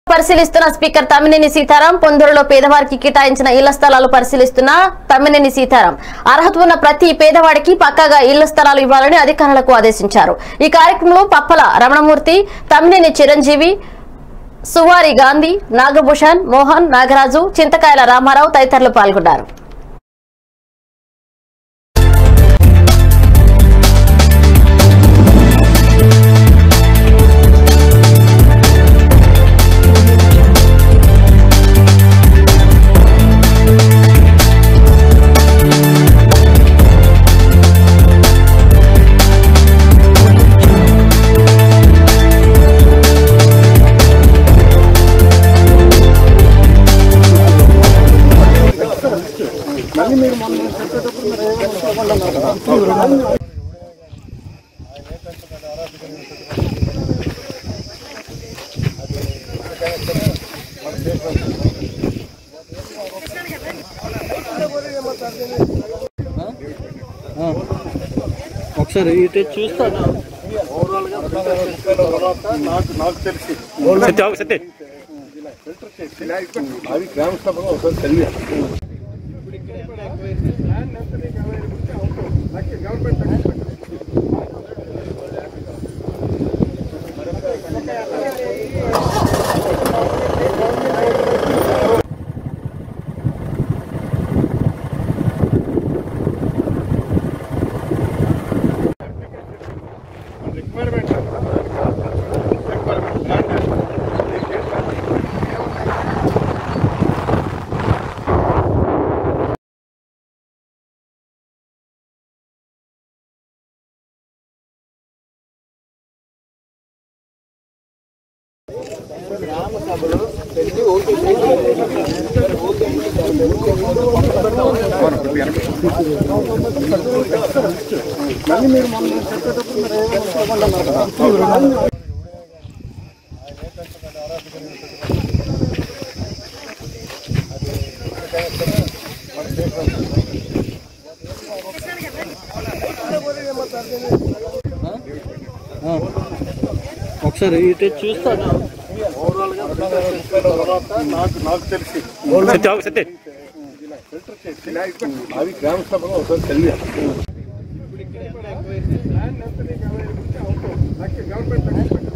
పరిశీలిస్తున్న స్పీకర్ తమ్మినేని సీతారాం పొందూరులో పేదవారికి కేటాయించిన ఇళ్ల స్థలాలు పరిశీలిస్తున్న తమ్మినేని సీతారాం అర్హత ఉన్న ప్రతి పేదవాడికి పక్కాగా ఇళ్ల స్థలాలు ఇవ్వాలని అధికారులకు ఆదేశించారు। ఈ కార్యక్రమంలో పప్పల రమణమూర్తి, తమ్మినేని చిరంజీవి, సువారి గాంధీ, నాగభూషణ్, మోహన్, నాగరాజు, చింతకాయల రామారావు తదితరులు పాల్గొన్నారు। ఒకసారి ఇటే చూస్తాను నాకు తెలిసి అది గ్రామ సభలో ఒకసారి తెలియాలి। ఒకసారి ఇటే చూస్తాను నాకు తెలిసి అది గ్రామ సభలో ఒకసారి తెలియాలి।